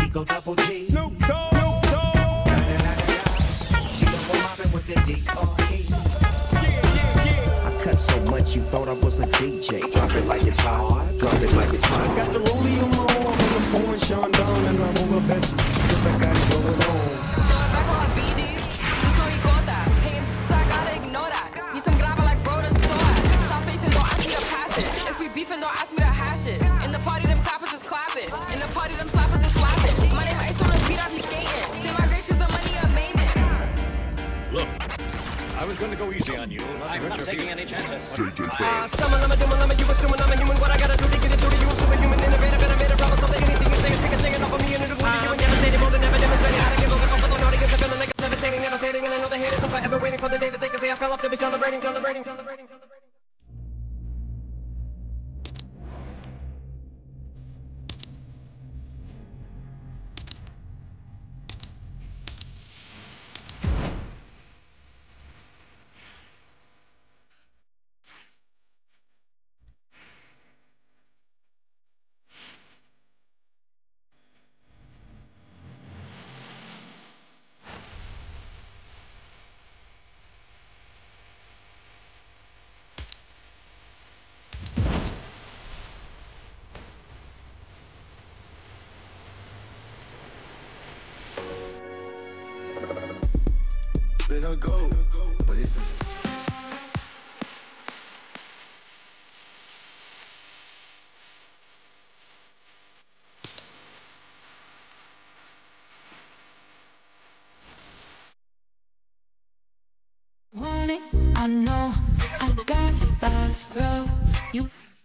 Eagle Double G. Snoop Dogg. Snoop Dogg. You know I'm mobbing with the D.R.E. I cut so much you thought I was a DJ. Drop it like it's hot, drop it like it's hot. Got the rollie on my arm, I'm the born Sean Don, and I'm on my best, cause I got it going on. Back on my BD, just know you got that. Hey, I gotta ignore that. Need some grabber like bro to store. Stop facing, don't ask me to pass it. If we beefing, don't ask me to hash it. In the party, them clappers is clapping. In the party, them slappers is slapping. My name Ice on the beat, I be skating. Say my grace cause the money amazing. Look, I was going to go easy on you. I'm not taking any chances. Summon, I'm a you assuming I'm a human. What I gotta do to get it through to you? I'm superhuman, innovative, and I made a promise. So that anything you say is speaking, singing off of me, and it'll glue to you and devastating. More than ever demonstrating how to give over comfort on audience. I'm feeling like it's levitating, devastating, and I know the haters are forever waiting for the day that they can say I fell off to be celebrating, celebrating, celebrating, celebrating. Better go, but it's Want it? I know I got you by the throat. You